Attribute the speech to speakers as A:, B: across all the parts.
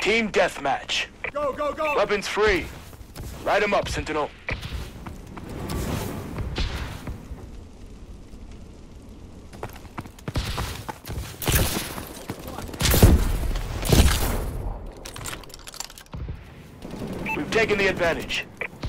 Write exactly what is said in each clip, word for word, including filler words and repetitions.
A: Team deathmatch.
B: Go, go, go!
A: Weapons free. Light 'em up, Sentinel. We've taken the advantage.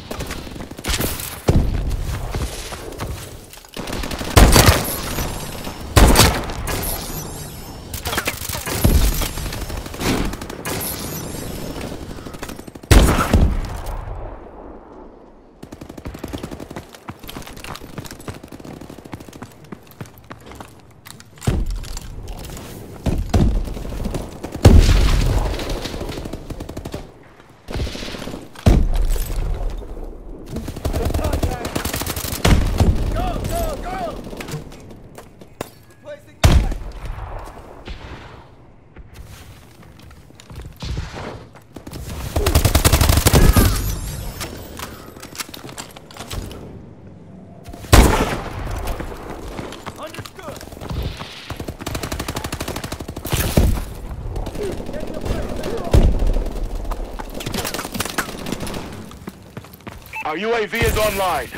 A: Our U A V is online.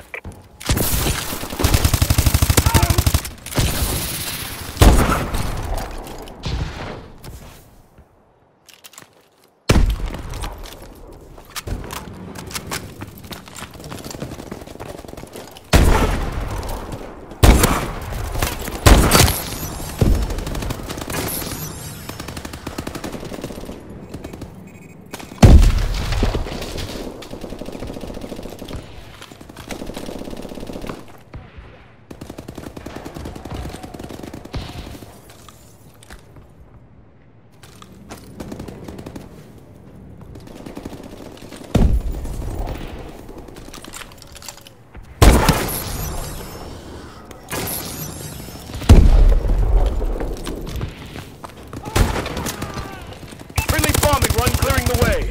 A: Run clearing the way.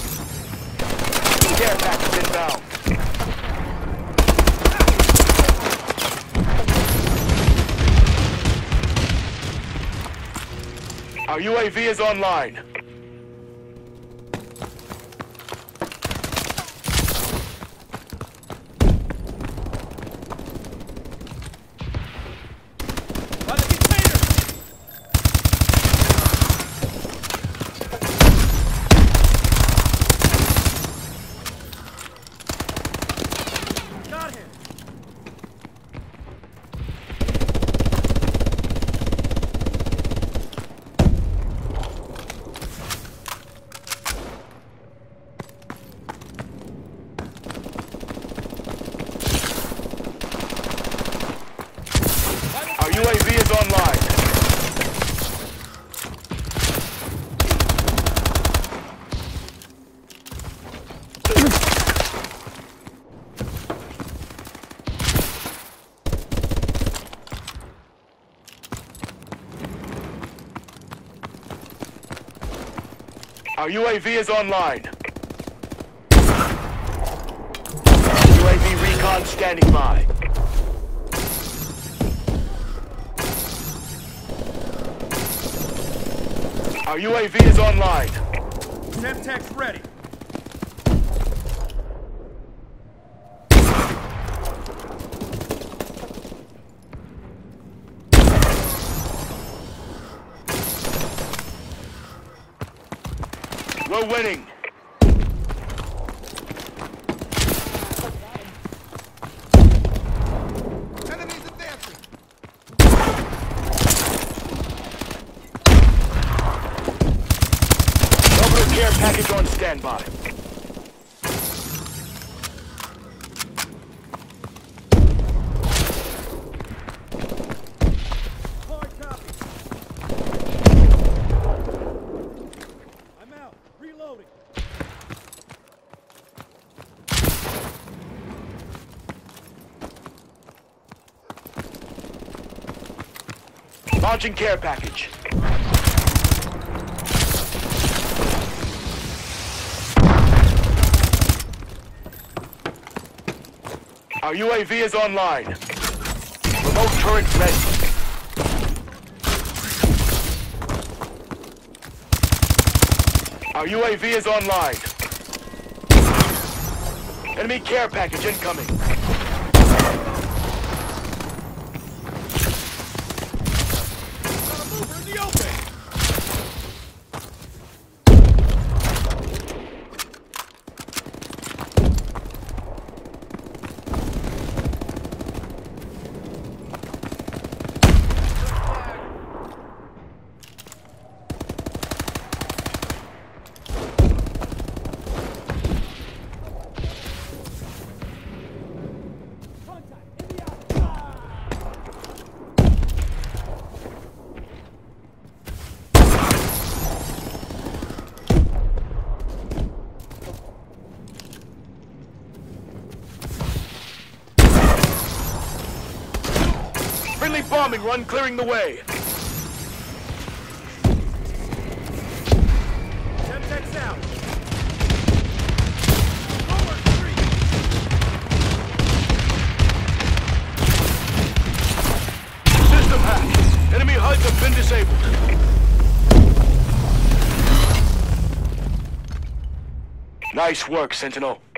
A: Care package inbound. Our U A V is online. U A V is online. Our U A V is online. U A V recon standing by. Our U A V is online.
B: Semtex ready.
A: We're winning.
B: Enemies advancing.
A: Care package on standby.
B: Hard copy. I'm out. Reloading.
A: Launching care package. Our U A V is online. Remote turret ready. Our U A V is online. Enemy care package incoming.
B: Got a mover in the open!
A: Friendly bombing run clearing the way.
B: Semtex out! Lower three!
A: System hacked. Enemy H U Ds have been disabled. Nice work, Sentinel.